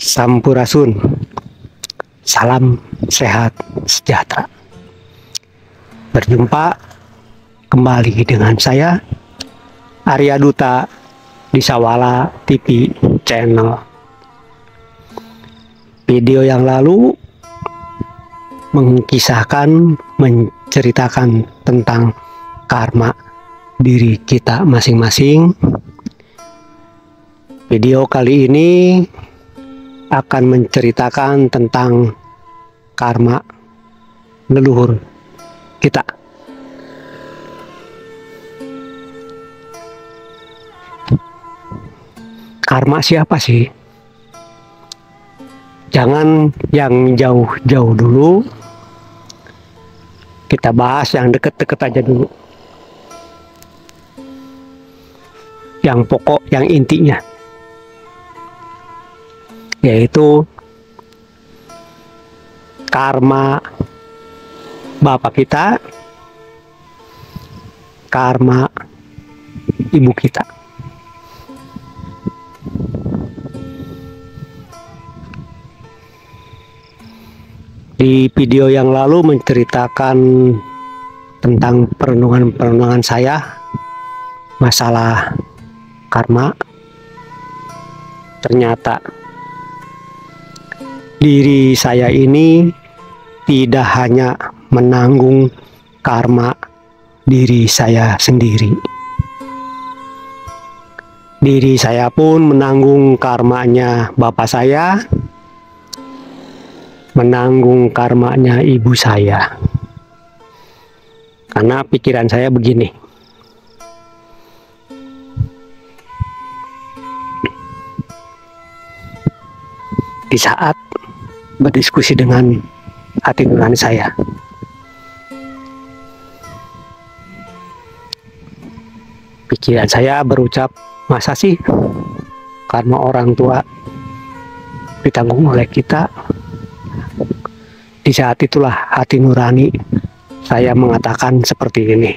Sampurasun, salam sehat sejahtera. Berjumpa kembali dengan saya Arya Duta di Sawala TV Channel. Video yang lalu menceritakan tentang karma diri kita masing-masing. Video kali ini akan menceritakan tentang karma leluhur kita. Karma siapa sih? Jangan yang jauh-jauh dulu, kita bahas yang deket-deket aja dulu. Yang pokok, yang intinya, yaitu karma bapak kita, karma ibu kita. Di video yang lalu menceritakan tentang perenungan saya masalah karma. Ternyata diri saya ini tidak hanya menanggung karma diri saya sendiri. Diri saya pun menanggung karmanya bapak saya, menanggung karmanya ibu saya. Karena pikiran saya begini, di saat berdiskusi dengan hati nurani saya, pikiran saya berucap, masa sih karma orang tua ditanggung oleh kita? Di saat itulah hati nurani saya mengatakan seperti ini,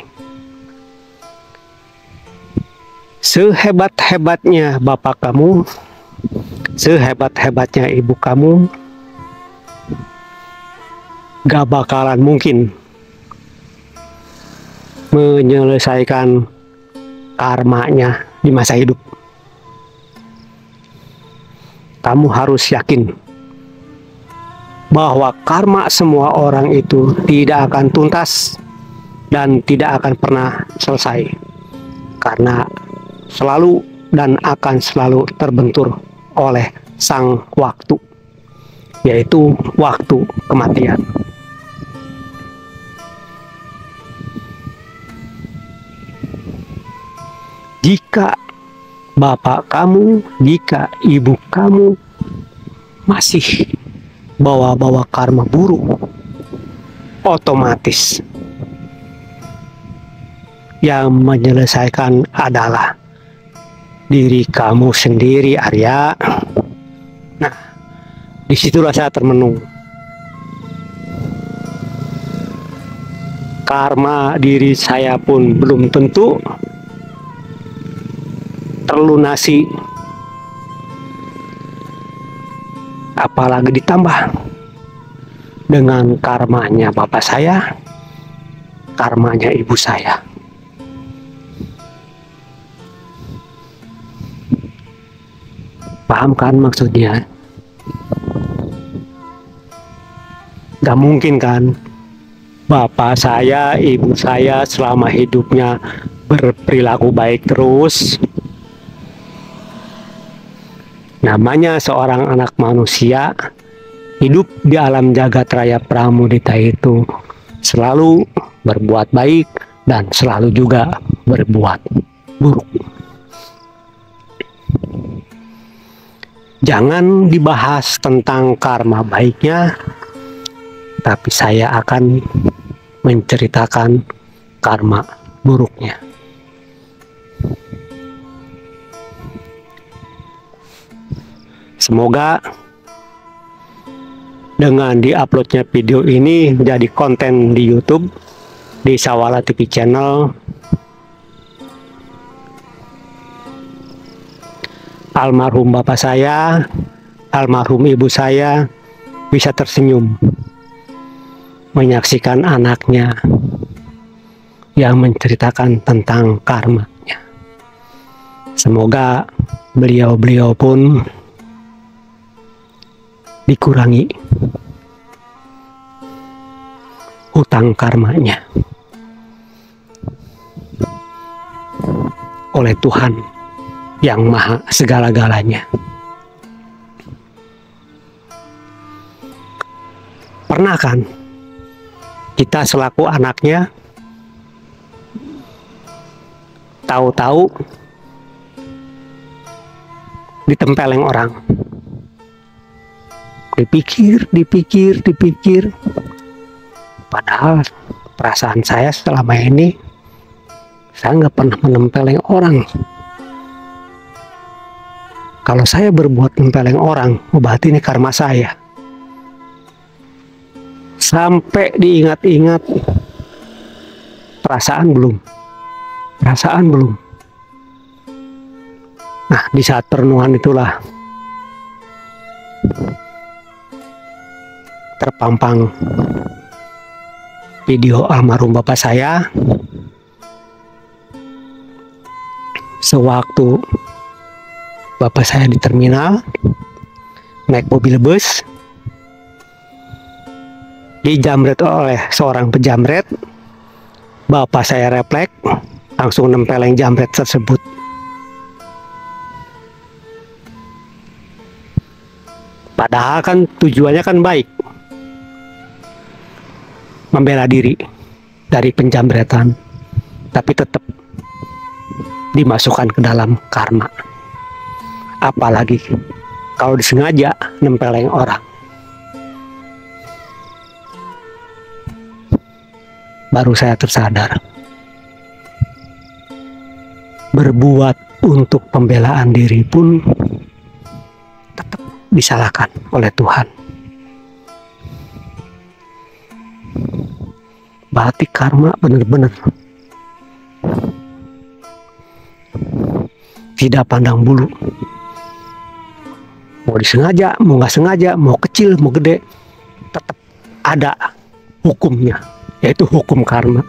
sehebat-hebatnya bapak kamu, sehebat-hebatnya ibu kamu, gak bakalan mungkin menyelesaikan karmanya di masa hidup. Kamu harus yakin bahwa karma semua orang itu tidak akan tuntas dan tidak akan pernah selesai, karena selalu dan akan selalu terbentur oleh sang waktu, yaitu waktu kematian. Jika bapak kamu, jika ibu kamu masih bawa-bawa karma buruk, otomatis yang menyelesaikan adalah diri kamu sendiri, Arya. Nah, disitulah saya termenung. Karma diri saya pun belum tentu terlunasi, apalagi ditambah dengan karmanya bapak saya, karmanya ibu saya. Paham kan maksudnya? Gak mungkin kan bapak saya, ibu saya selama hidupnya berperilaku baik terus. Namanya seorang anak manusia hidup di alam jagat raya Pramudita itu selalu berbuat baik dan selalu juga berbuat buruk. Jangan dibahas tentang karma baiknya, tapi saya akan menceritakan karma buruknya. Semoga dengan diuploadnya video ini menjadi konten di YouTube, di Sawala TV Channel, almarhum bapak saya almarhum ibu saya bisa tersenyum menyaksikan anaknya yang menceritakan tentang karmanya. Semoga beliau-beliau pun dikurangi hutang karmanya oleh Tuhan yang maha segala-galanya. Pernah kan kita selaku anaknya tahu-tahu ditempeleng orang, dipikir, padahal perasaan saya selama ini saya nggak pernah menempeleng orang. Kalau saya berbuat nempeleng orang, berarti ini karma saya. Sampai diingat-ingat, perasaan belum. Nah, di saat perenungan itulah terpampang video almarhum bapak saya sewaktu bapak saya di terminal naik mobil bus, dijamret oleh seorang penjamret. Bapak saya refleks langsung nempeleng jamret tersebut. Padahal kan tujuannya kan baik, membela diri dari penjamretan, tapi tetap dimasukkan ke dalam karma. Apalagi kalau disengaja nempeleng orang. Baru saya tersadar, berbuat untuk pembelaan diri pun tetap disalahkan oleh Tuhan. Berarti karma benar-benar tidak pandang bulu. Mau disengaja, mau nggak sengaja, mau kecil, mau gede, tetap ada hukumnya, yaitu hukum karma.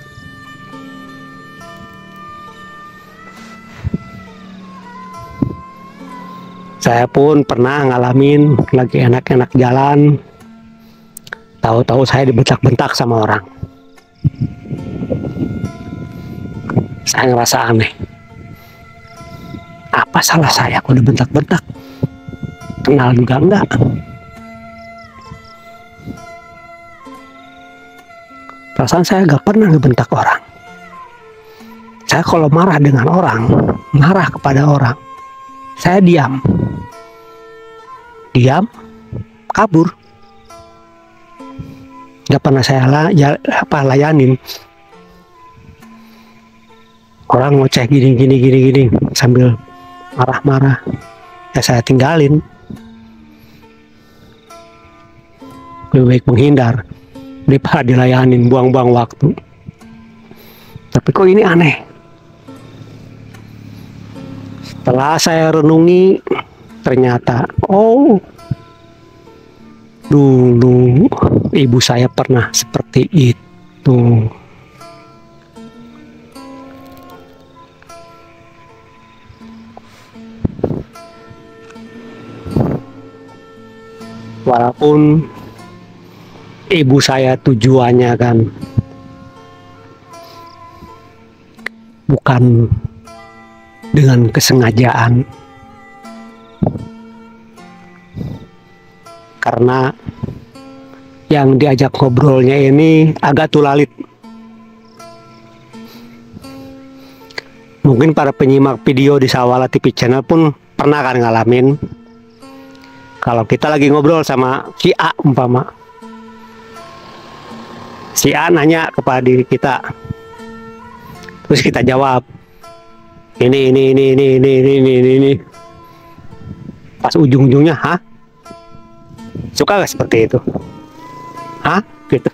Saya pun pernah ngalamin lagi enak-enak jalan, tahu-tahu saya dibentak-bentak sama orang. Saya ngerasa aneh. Apa salah saya kok dibentak-bentak? Kenal juga enggak. Perasaan saya gak pernah ngebentak orang. Saya kalau marah dengan orang, marah kepada orang, saya diam, kabur. Gak pernah saya layanin. Orang ngoceh gini sambil marah-marah, ya saya tinggalin. Lebih baik menghindar daripada dilayanin, buang-buang waktu. Tapi kok ini aneh. Setelah saya renungi, ternyata dulu ibu saya pernah seperti itu. Walaupun ibu saya tujuannya kan bukan dengan kesengajaan, karena yang diajak ngobrolnya ini agak tulalit. Mungkin para penyimak video di Sawala TV channel pun pernah kan ngalamin, kalau kita lagi ngobrol sama si A umpama, si A nanya kepada diri kita, terus kita jawab ini. Pas ujung-ujungnya, hah? Suka gak seperti itu? Hah? Gitu.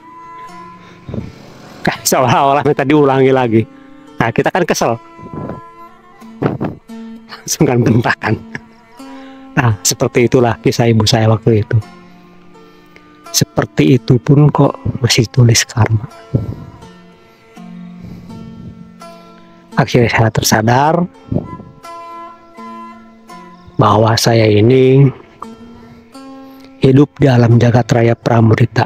Kayak seolah-olah minta diulangi lagi. Nah, kita kan kesel. Langsung kan bentakan. Nah, seperti itulah kisah ibu saya waktu itu. Seperti itu pun kok masih tulis karma. Akhirnya saya tersadar bahwa saya ini hidup di alam jagat raya pramudita,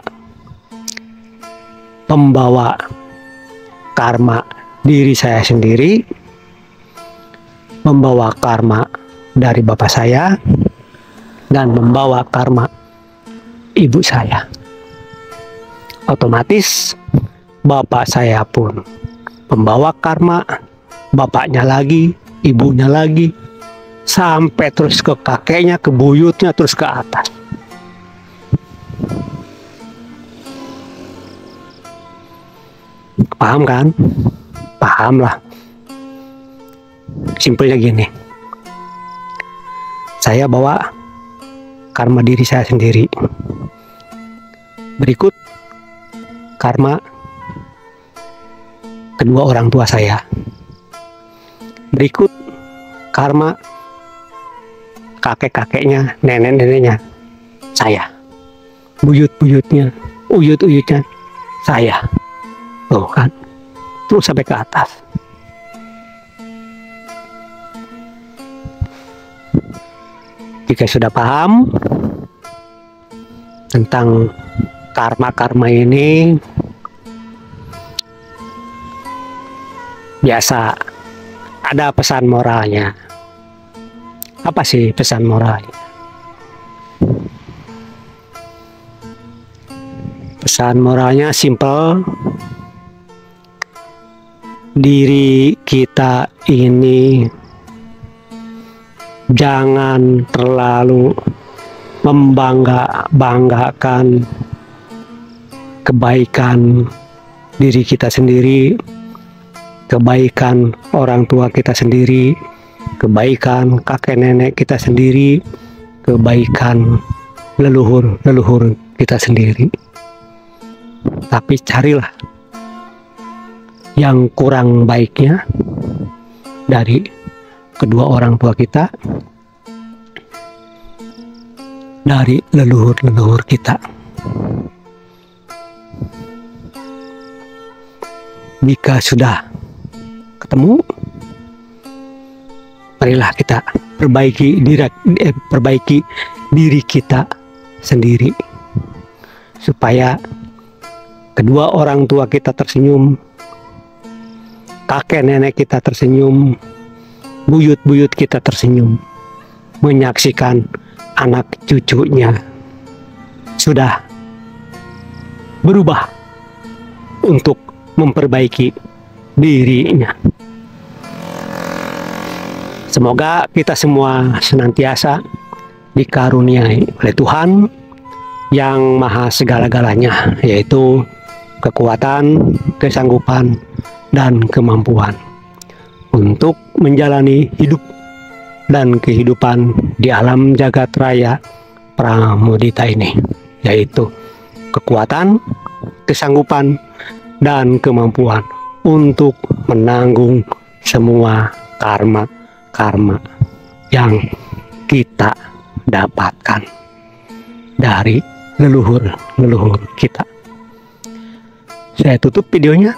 pembawa karma diri saya sendiri, membawa karma dari bapak saya, dan membawa karma ibu saya. Otomatis bapak saya pun membawa karma bapaknya lagi, ibunya lagi, sampai terus ke kakeknya, ke buyutnya, terus ke atas. Paham kan? Paham lah. Simpelnya gini, saya bawa karma diri saya sendiri, berikut karma kedua orang tua saya, berikut karma kakek-kakeknya, nenek-neneknya saya, buyut-buyutnya, uyut-uyutnya saya. Tuh kan, terus sampai ke atas. Jika sudah paham tentang karma-karma ini, biasa ada pesan moralnya. Apa sih pesan moralnya? Pesan moralnya simple. Diri kita ini jangan terlalu membanggakan kebaikan diri kita sendiri, kebaikan orang tua kita sendiri, kebaikan kakek nenek kita sendiri, kebaikan leluhur kita sendiri. Tapi carilah yang kurang baiknya dari kedua orang tua kita, dari leluhur kita. Jika sudah ketemu, marilah kita perbaiki diri kita sendiri, supaya kedua orang tua kita tersenyum, kakek nenek kita tersenyum, buyut-buyut kita tersenyum, menyaksikan anak cucunya sudah berubah untuk memperbaiki dirinya. Semoga kita semua senantiasa dikaruniai oleh Tuhan yang maha segala-galanya, yaitu kekuatan, kesanggupan, dan kemampuan untuk menjalani hidup dan kehidupan di alam jagat raya pramudita ini, yaitu kekuatan, kesanggupan, dan kemampuan untuk menanggung semua karma yang kita dapatkan dari leluhur kita. Saya tutup videonya.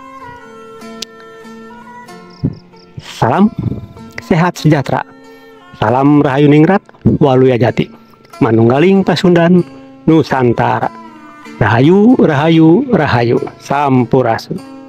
Salam sehat sejahtera. Salam Rahayu Ningrat, Waluya Jati, Manunggaling Pasundan, Nusantara. Rahayu, Rahayu, Rahayu, Sampurasun.